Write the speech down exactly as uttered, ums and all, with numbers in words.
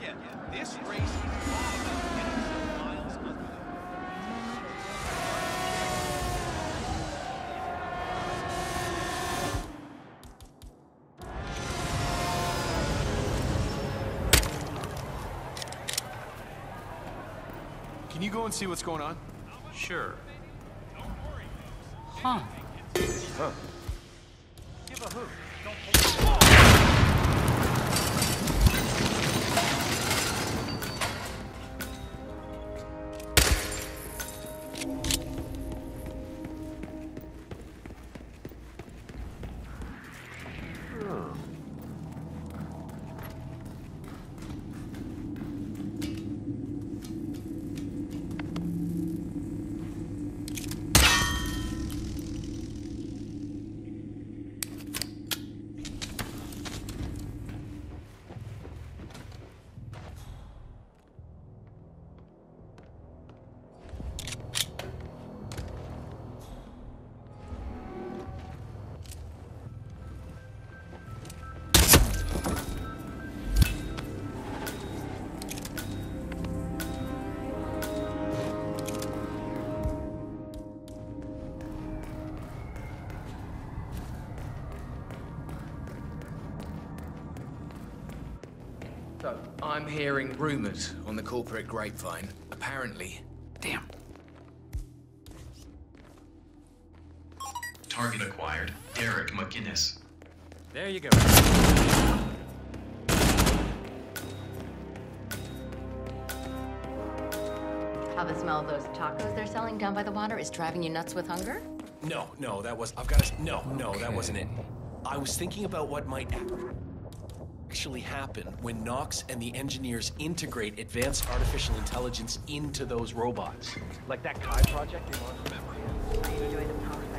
forget, this race is all about getting some miles under the... Can you go and see what's going on? Sure. Huh. Huh. Give a hoot. Don't So, I'm hearing rumors on the corporate grapevine. Apparently. Damn. Target acquired. Derek McGinnis. There you go. How the smell of those tacos they're selling down by the water is driving you nuts with hunger? No, no, that was... I've got to... No, no, Okay. that wasn't it. I was thinking about what might actually happen when Knox and the engineers integrate advanced artificial intelligence into those robots. Like that Kai project you want to remember? I enjoy the power